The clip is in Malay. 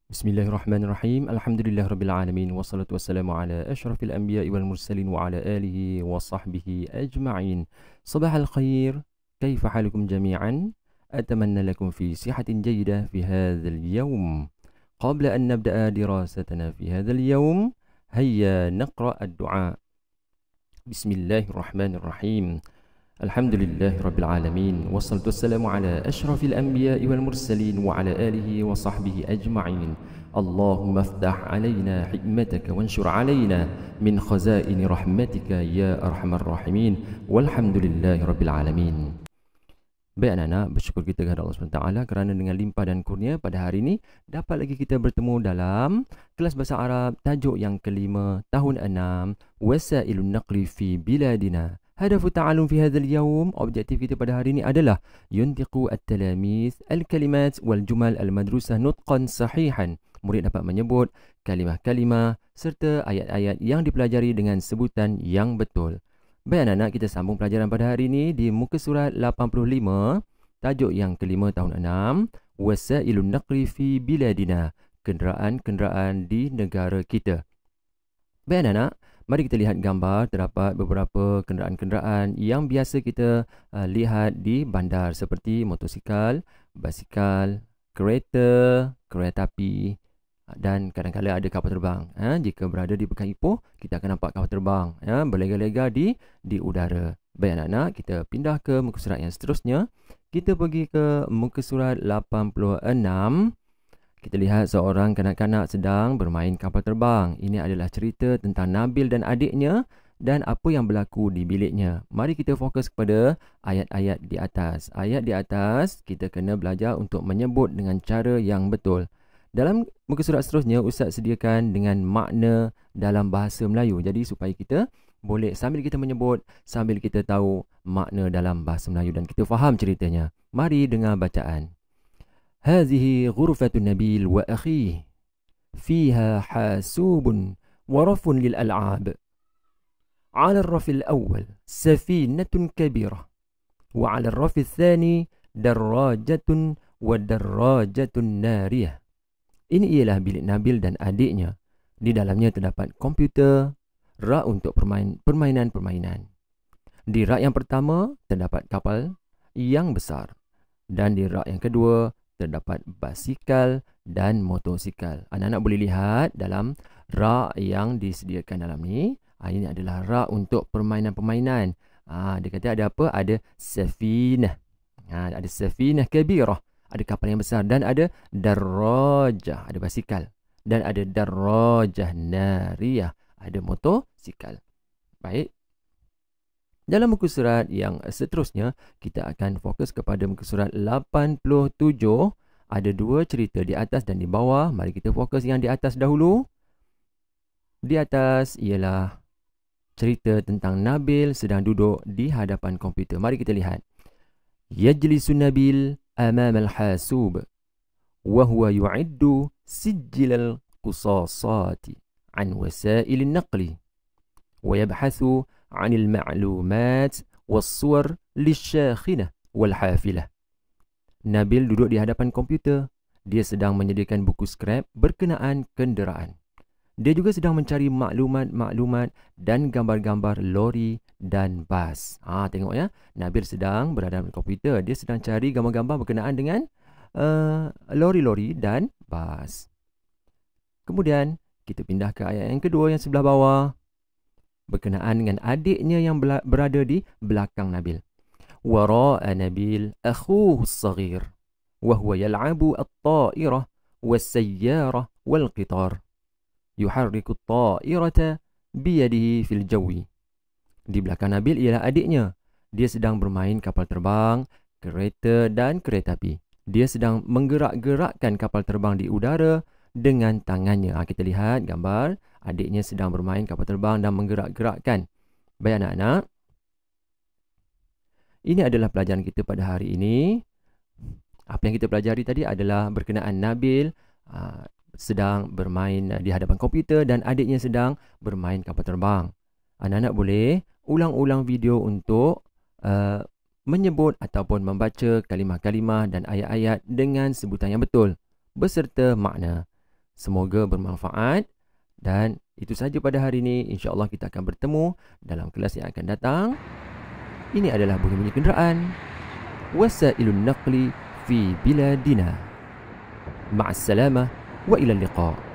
Bismillahirrahmanirrahim. Alhamdulillahirabbil alamin wassalatu wassalamu ala asyrafil anbiya'i wal mursalin wa ala alihi wa sahbihi ajma'in. Sabahal khair. Kaifa halukum jami'an? Atamanna lakum fi sihatin jayyidah fi hadzal yawm. Qabla an nabda'a dirasatana fi hadzal yawm, hayya naqra ad-du'a. Bismillahirrahmanirrahim. Alhamdulillahirabbil alamin wassalatu wassalamu ala asyrafil anbiya'i wal mursalin wa ala alihi wa sahbihi ajma'in. Allahumma iftah alaina hikmataka wanshur alaina min khazaini rahmatika ya arhamar rahimin. Walhamdulillahirabbil alamin. Baik anak-anak, bersyukur kita kepada Allah SWT kerana dengan limpah dan kurnia pada hari ini dapat lagi kita bertemu dalam kelas bahasa Arab tajuk yang kelima tahun 6, Wasi'il Naqli fi Beladina. Hadafu ta'alum fi hadzal yawm, objektif kita pada hari ini adalah yuntiqu at-talamiz al-kalimat wal jumal al-madrusah nutqan sahihan. Murid dapat menyebut kalimah-kalimah serta ayat-ayat yang dipelajari dengan sebutan yang betul. Baik anak-anak, kita sambung pelajaran pada hari ini di muka surat 85, tajuk yang kelima tahun 6, Wasailun Naqli fi Beladina, kenderaan-kenderaan di negara kita. Baik anak-anak, mari kita lihat gambar. Terdapat beberapa kenderaan-kenderaan yang biasa kita lihat di bandar seperti motosikal, basikal, kereta, kereta api dan kadang-kadang ada kapal terbang. Jika berada di Pekan Ipoh, kita akan nampak kapal terbang berlega-lega di udara. Baik anak-anak, kita pindah ke muka surat yang seterusnya. Kita pergi ke muka surat 86. Kita lihat seorang kanak-kanak sedang bermain kapal terbang. Ini adalah cerita tentang Nabil dan adiknya dan apa yang berlaku di biliknya. Mari kita fokus kepada ayat-ayat di atas. Ayat di atas kita kena belajar untuk menyebut dengan cara yang betul. Dalam muka surat seterusnya, Ustaz sediakan dengan makna dalam bahasa Melayu. Jadi supaya kita boleh sambil kita menyebut, sambil kita tahu makna dalam bahasa Melayu dan kita faham ceritanya. Mari dengar bacaan. هذه غرفة نبيل وأخيه فيها حاسوب ورف للألعاب. على الرف الأول سفينة كبيرة وعلى الرف الثاني دراجة ودراجة نارية. Ini ialah bilik Nabil dan adiknya. Di dalamnya terdapat komputer, rak untuk permainan-permainan. Di rak yang pertama terdapat kapal yang besar dan di rak yang kedua terdapat basikal dan motosikal. Anak-anak boleh lihat dalam rak yang disediakan dalam ni. Ini adalah rak untuk permainan-permainan. Dia kata ada apa? Ada safinah. Ada safinah kabirah. Ada kapal yang besar. Dan ada darajah. Ada basikal. Dan ada darajah nariyah. Ada motosikal. Baik. Dalam muka surat yang seterusnya, kita akan fokus kepada muka surat 87. Ada dua cerita di atas dan di bawah. Mari kita fokus yang di atas dahulu. Di atas ialah cerita tentang Nabil sedang duduk di hadapan komputer. Mari kita lihat. Yajlisu Nabil amam al-hasub wa huwa yu'iddu sijil al-qusasati an wasail an-naqli wa yabhathu عن المعلومات والصور للشاخنة والحافلة. Nabil duduk di hadapan komputer. Dia sedang menyediakan buku skrap berkenaan kenderaan. Dia juga sedang mencari maklumat-maklumat dan gambar-gambar lori dan bas. Tengok ya, Nabil sedang berada di komputer. Dia sedang cari gambar-gambar berkenaan dengan lori-lori dan bas. Kemudian kita pindah ke ayat yang kedua yang sebelah bawah, berkenaan dengan adiknya yang berada di belakang Nabil. Wara'a Nabil akhuhu as-saghir wa huwa yal'abu at-ta'irah was-sayyarah wal-qitar. Yuharriku at-ta'irata biyadihi fil jawi. Di belakang Nabil ialah adiknya. Dia sedang bermain kapal terbang, kereta dan kereta api. Dia sedang menggerak-gerakkan kapal terbang di udara dengan tangannya. Kita lihat gambar adiknya sedang bermain kapal terbang dan menggerak-gerakkan. Baik anak-anak, ini adalah pelajaran kita pada hari ini. Apa yang kita pelajari tadi adalah berkenaan Nabil sedang bermain di hadapan komputer dan adiknya sedang bermain kapal terbang. Anak-anak boleh ulang-ulang video untuk menyebut ataupun membaca kalimah-kalimah dan ayat-ayat dengan sebutan yang betul beserta makna. Semoga bermanfaat. Dan itu saja pada hari ini. InsyaAllah kita akan bertemu dalam kelas yang akan datang. Ini adalah bunyi-bunyi kenderaan. Wasailun Naqli fi Beladina. Ma'assalamah wa ila liqa'.